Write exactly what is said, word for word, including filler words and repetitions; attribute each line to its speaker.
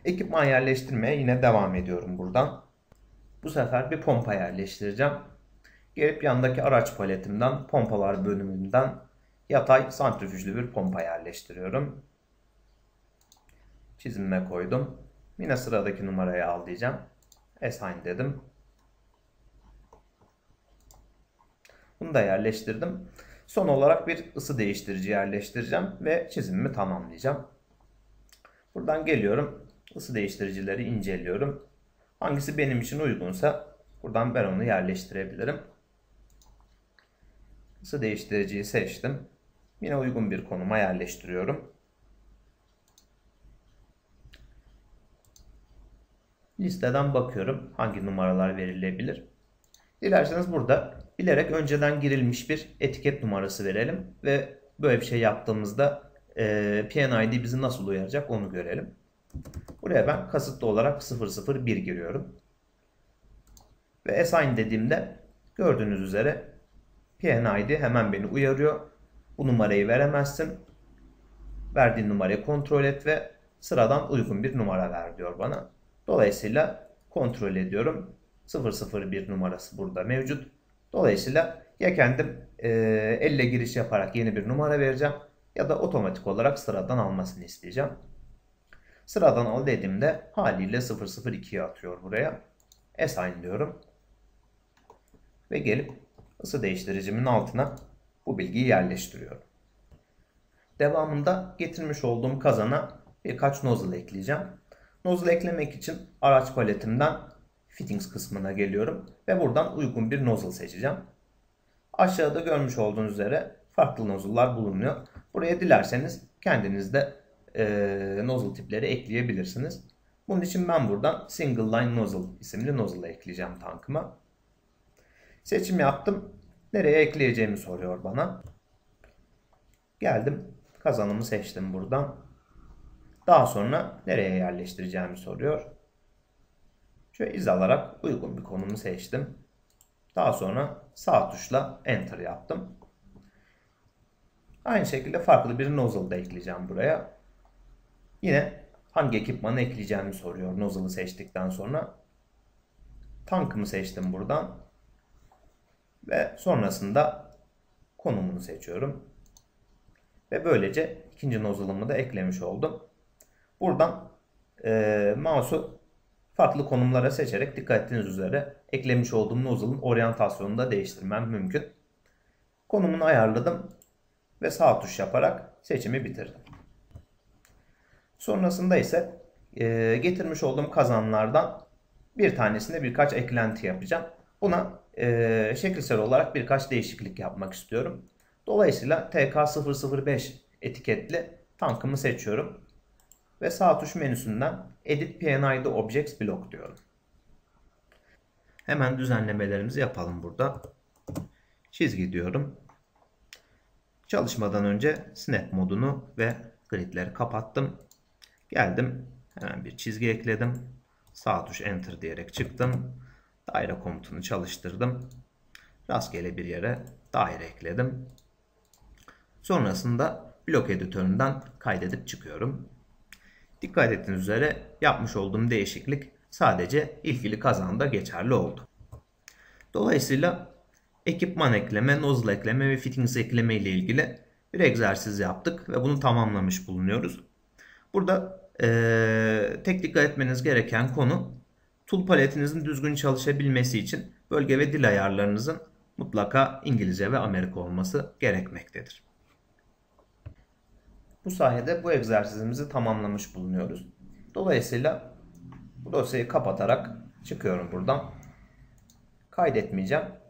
Speaker 1: Ekipman yerleştirmeye yine devam ediyorum buradan. Bu sefer bir pompa yerleştireceğim. Gelip yandaki araç paletimden, pompalar bölümünden yatay santrifüjlü bir pompa yerleştiriyorum. Çizimime koydum. Yine sıradaki numarayı al diyeceğim. Assign dedim. Bunu da yerleştirdim. Son olarak bir ısı değiştirici yerleştireceğim ve çizimimi tamamlayacağım. Buradan geliyorum. Isı değiştiricileri inceliyorum. Hangisi benim için uygunsa buradan ben onu yerleştirebilirim. Isı değiştiriciyi seçtim. Yine uygun bir konuma yerleştiriyorum. Listeden bakıyorum hangi numaralar verilebilir. Dilerseniz burada bilerek önceden girilmiş bir etiket numarası verelim ve böyle bir şey yaptığımızda e, P N I D bizi nasıl uyaracak onu görelim. Buraya ben kasıtlı olarak sıfır sıfır bir giriyorum. Ve assign dediğimde gördüğünüz üzere P N I D hemen beni uyarıyor. Bu numarayı veremezsin. Verdiğin numarayı kontrol et ve sıradan uygun bir numara ver diyor bana. Dolayısıyla kontrol ediyorum. sıfır sıfır bir numarası burada mevcut. Dolayısıyla ya kendim e, elle giriş yaparak yeni bir numara vereceğim ya da otomatik olarak sıradan almasını isteyeceğim. Sıradan al dediğimde haliyle sıfır sıfır iki'ye atıyor buraya. Assign diyorum. Ve gelip ısı değiştiricimin altına bu bilgiyi yerleştiriyorum. Devamında getirmiş olduğum kazana birkaç nozzle ekleyeceğim. Nozzle eklemek için araç paletimden Fittings kısmına geliyorum ve buradan uygun bir nozzle seçeceğim. Aşağıda görmüş olduğunuz üzere farklı nozzle'lar bulunuyor. Buraya dilerseniz kendiniz de e, nozzle tipleri ekleyebilirsiniz. Bunun için ben buradan Single Line Nozzle isimli nozzle ekleyeceğim tankıma. Seçim yaptım. Nereye ekleyeceğimi soruyor bana. Geldim. Kazanımı seçtim buradan. Daha sonra nereye yerleştireceğimi soruyor. Şöyle iz alarak uygun bir konumu seçtim. Daha sonra sağ tuşla Enter yaptım. Aynı şekilde farklı bir nozzle da ekleyeceğim buraya. Yine hangi ekipmanı ekleyeceğimi soruyor nozzle'ı seçtikten sonra. Tankımı seçtim buradan. Ve sonrasında konumunu seçiyorum. Ve böylece ikinci nozzle'ımı da eklemiş oldum. Buradan e, mouse'u farklı konumlara seçerek dikkat ettiğiniz üzere eklemiş olduğum nozzle'ın oryantasyonunu da değiştirmem mümkün. Konumunu ayarladım ve sağ tuş yaparak seçimi bitirdim. Sonrasında ise e, getirmiş olduğum kazanlardan bir tanesinde birkaç eklenti yapacağım. Buna e, şekilsel olarak birkaç değişiklik yapmak istiyorum. Dolayısıyla T K sıfır sıfır beş etiketli tankımı seçiyorum. Ve sağ tuş menüsünden Edit P N I D Objects Block diyorum. Hemen düzenlemelerimizi yapalım burada. Çizgi diyorum. Çalışmadan önce Snap modunu ve gridleri kapattım. Geldim. Hemen bir çizgi ekledim. Sağ tuş Enter diyerek çıktım. Daire komutunu çalıştırdım. Rastgele bir yere daire ekledim. Sonrasında blok editöründen kaydedip çıkıyorum. Dikkat ettiğiniz üzere yapmış olduğum değişiklik sadece ilgili kazanda geçerli oldu. Dolayısıyla ekipman ekleme, nozzle ekleme ve fittings ekleme ile ilgili bir egzersiz yaptık ve bunu tamamlamış bulunuyoruz. Burada ee, tek dikkat etmeniz gereken konu tool paletinizin düzgün çalışabilmesi için bölge ve dil ayarlarınızın mutlaka İngilizce ve Amerika olması gerekmektedir. Bu sayede bu egzersizimizi tamamlamış bulunuyoruz. Dolayısıyla bu dosyayı kapatarak çıkıyorum buradan. Kaydetmeyeceğim.